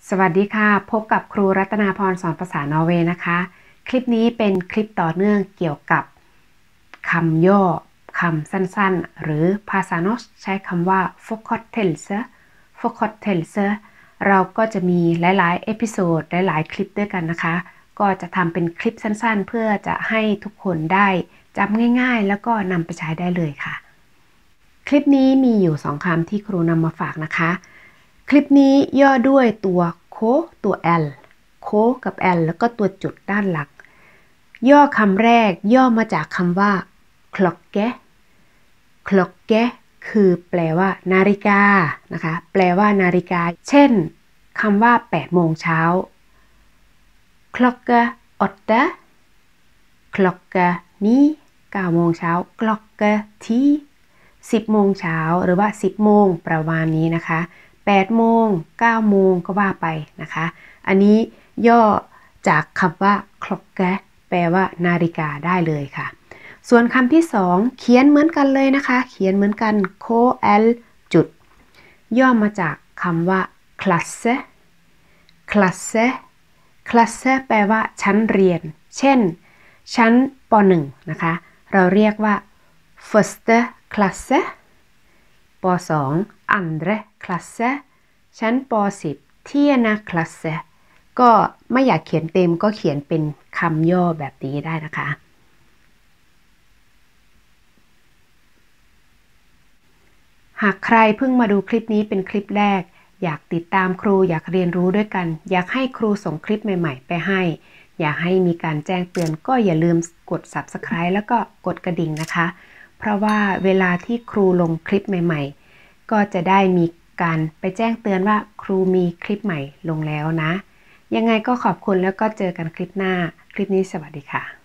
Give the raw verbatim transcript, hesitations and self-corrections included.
สวัสดีค่ะพบกับครูรัตนาพรสอนภาษานอร์เวย์นะคะคลิปนี้เป็นคลิปต่อเนื่องเกี่ยวกับคำย่อคำสั้นๆหรือภาษาโนสใช้คำว่า forkortelse forkortelse เราก็จะมีหลายๆเอพิโซดหลายๆคลิปด้วยกันนะคะก็จะทำเป็นคลิปสั้นๆเพื่อจะให้ทุกคนได้จำง่ายๆแล้วก็นำไปใช้ได้เลยค่ะคลิปนี้มีอยู่สองคำที่ครูนำมาฝากนะคะคลิปนี้ย่อด้วยตัวโคตัว L โคกับ L แล้วก็ตัวจุดด้านหลังย่อคำแรกย่อมาจากคำว่า klokke klokke คือแปลว่านาฬิกานะคะแปลว่านาฬิกาเช่นคำว่าแปดโมงเช้า klokke åtte klokke ni เก้าโมงเช้า klokke ti สิบโมงเช้าหรือว่าสิบโมงประมาณนี้นะคะแปดโมงเก้าโมงก็ว่าไปนะคะอันนี้ย่อจากคำว่า klokke แปลว่านาฬิกาได้เลยค่ะส่วนคำที่สองเขียนเหมือนกันเลยนะคะเขียนเหมือนกัน kl จุดย่อมาจากคำว่า klasse klasse klasse แปลว่าชั้นเรียนเช่นชั้นป หนึ่ง นะคะเราเรียกว่า første klasse ป สอง andre klasse ชั้นป สิบ tiende klasse ก็ไม่อยากเขียนเต็มก็เขียนเป็นคำย่อแบบนี้ได้นะคะหากใครเพิ่งมาดูคลิปนี้เป็นคลิปแรกอยากติดตามครูอยากเรียนรู้ด้วยกันอยากให้ครูส่งคลิปใหม่ๆไปให้อยากให้มีการแจ้งเตือนก็อย่าลืมกด ซับสไครบ์ แล้วก็กดกระดิ่งนะคะเพราะว่าเวลาที่ครูลงคลิปใหม่ๆก็จะได้มีการไปแจ้งเตือนว่าครูมีคลิปใหม่ลงแล้วนะยังไงก็ขอบคุณแล้วก็เจอกันคลิปหน้าคลิปนี้สวัสดีค่ะ